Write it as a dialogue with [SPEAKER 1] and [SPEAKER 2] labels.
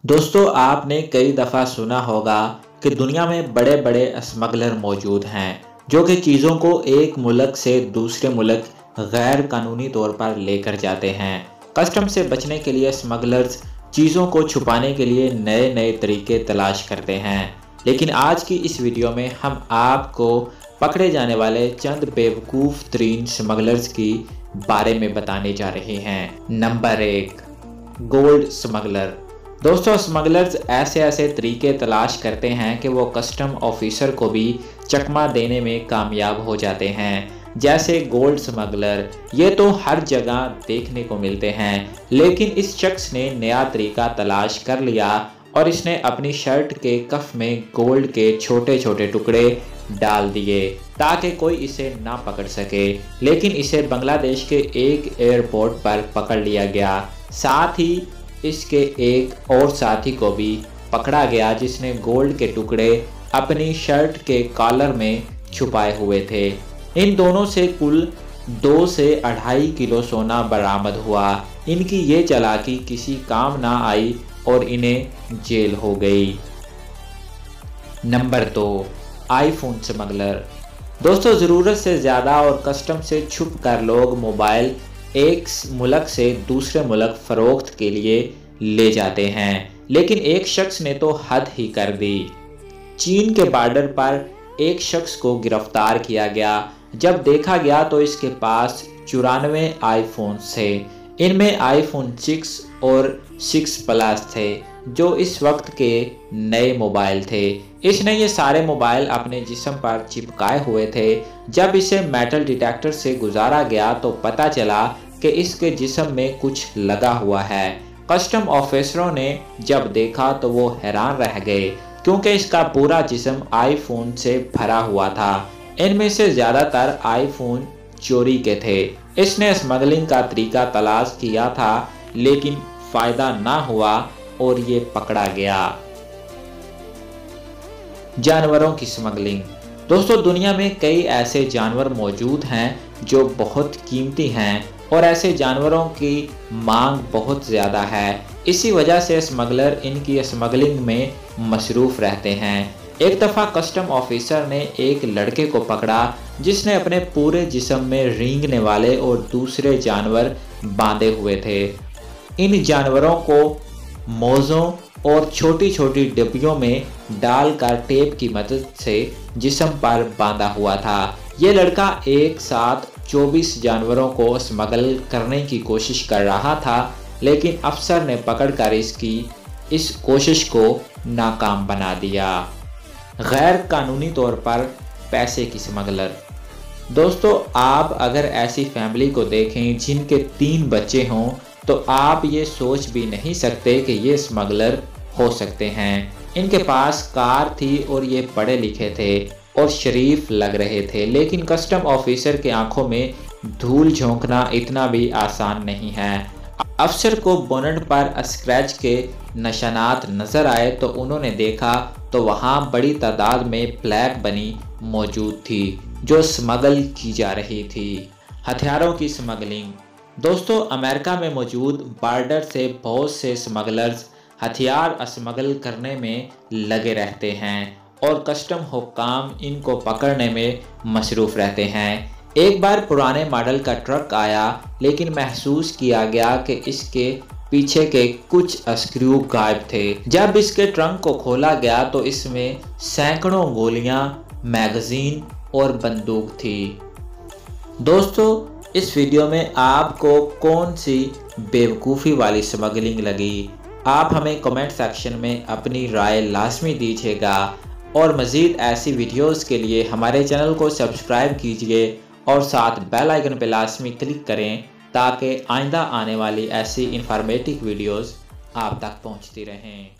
[SPEAKER 1] दोस्तों, आपने कई दफ़ा सुना होगा कि दुनिया में बड़े बड़े स्मगलर मौजूद हैं जो कि चीज़ों को एक मुल्क से दूसरे मुल्क गैर कानूनी तौर पर लेकर जाते हैं। कस्टम से बचने के लिए स्मगलर्स चीज़ों को छुपाने के लिए नए नए तरीके तलाश करते हैं। लेकिन आज की इस वीडियो में हम आपको पकड़े जाने वाले चंद बेवकूफ़ तरीन स्मगलर्स की बारे में बताने जा रहे हैं। Number 1, gold smuggler. दोस्तों, स्मगलर्स ऐसे तरीके तलाश करते हैं कि वो कस्टम ऑफिसर को भी चकमा देने में कामयाब हो जाते हैं। जैसे गोल्ड स्मगलर, ये तो हर जगह देखने को मिलते हैं, लेकिन इस शख्स ने नया तरीका तलाश कर लिया और इसने अपनी शर्ट के कफ में गोल्ड के छोटे छोटे टुकड़े डाल दिए ताकि कोई इसे ना पकड़ सके। लेकिन इसे बांग्लादेश के एक एयरपोर्ट पर पकड़ लिया गया। साथ ही इसके एक और साथी को भी पकड़ा गया जिसने गोल्ड के टुकड़े अपनी शर्ट के कॉलर में छुपाए हुए थे। इन दोनों से कुल 2 से 2.5 किलो सोना बरामद हुआ। इनकी ये चालाकी किसी काम ना आई और इन्हें जेल हो गई। Number 2, iPhone smuggler. दोस्तों, ज़रूरत से ज़्यादा और कस्टम से छुप कर लोग मोबाइल एक मुल्क से दूसरे मुल्क फ़रोख्त के लिए ले जाते हैं, लेकिन एक शख्स ने तो हद ही कर दी। चीन के बॉर्डर पर एक शख्स को गिरफ्तार किया गया। जब देखा गया तो इसके पास 94 आईफोन थे। इनमें आईफोन 6 और 6 प्लस थे जो इस वक्त के नए मोबाइल थे। इसने ये सारे मोबाइल अपने जिस्म पर चिपकाए हुए थे। जब इसे मेटल डिटेक्टर से गुजारा गया तो पता चला कि इसके जिस्म में कुछ लगा हुआ है। कस्टम ऑफिसरों ने जब देखा तो वो हैरान रह गए क्योंकि इसका पूरा जिस्म आईफोन से भरा हुआ था। इनमें से ज़्यादातर आईफोन चोरी के थे। इसने स्मगलिंग का तरीका तलाश किया था लेकिन फ़ायदा ना हुआ और ये पकड़ा गया। जानवरों की स्मगलिंग। दोस्तों, दुनिया में कई ऐसे जानवर मौजूद हैं जो बहुत कीमती हैं और ऐसे जानवरों की मांग बहुत ज़्यादा है। इसी वजह से स्मगलर इनकी स्मगलिंग में मसरूफ़ रहते हैं। एक दफ़ा कस्टम ऑफिसर ने एक लड़के को पकड़ा जिसने अपने पूरे जिस्म में रेंगने वाले और दूसरे जानवर बांधे हुए थे। इन जानवरों को मोज़ों और छोटी छोटी डिब्बियों में डालकर टेप की मदद से जिस्म पर बांधा हुआ था। ये लड़का एक साथ 24 जानवरों को स्मगल करने की कोशिश कर रहा था, लेकिन अफसर ने पकड़कर इसकी इस कोशिश को नाकाम बना दिया। गैर कानूनी तौर पर पैसे की स्मगलर। दोस्तों, आप अगर ऐसी फैमिली को देखें जिनके 3 बच्चे हों तो आप ये सोच भी नहीं सकते कि ये स्मगलर हो सकते हैं। इनके पास कार थी और ये पढ़े लिखे थे और शरीफ लग रहे थे, लेकिन कस्टम ऑफिसर के आंखों में धूल झोंकना इतना भी आसान नहीं है। अफसर को बोनट पर स्क्रैच के निशानात नज़र आए तो उन्होंने देखा तो वहाँ बड़ी तादाद में ब्लैक बनी मौजूद थी जो स्मगल की जा रही थी। हथियारों की स्मगलिंग। दोस्तों, अमेरिका में मौजूद बॉर्डर से बहुत से स्मगलर्स हथियार स्मगल करने में लगे रहते हैं और कस्टम हुक्काम इनको पकड़ने में मसरूफ़ रहते हैं। एक बार पुराने मॉडल का ट्रक आया, लेकिन महसूस किया गया कि इसके पीछे के कुछ स्क्रू गायब थे। जब इसके ट्रंक को खोला गया तो इसमें सैकड़ों गोलियां, मैगजीन और बंदूक थी। दोस्तों, इस वीडियो में आपको कौन सी बेवकूफ़ी वाली स्मगलिंग लगी? आप हमें कमेंट सेक्शन में अपनी राय लाजमी दीजिएगा और मज़ीद ऐसी वीडियोस के लिए हमारे चैनल को सब्सक्राइब कीजिए और साथ बेल आइकन पर लाजमी क्लिक करें ताकि आइंदा आने वाली ऐसी इंफॉर्मेटिव वीडियोस आप तक पहुंचती रहें।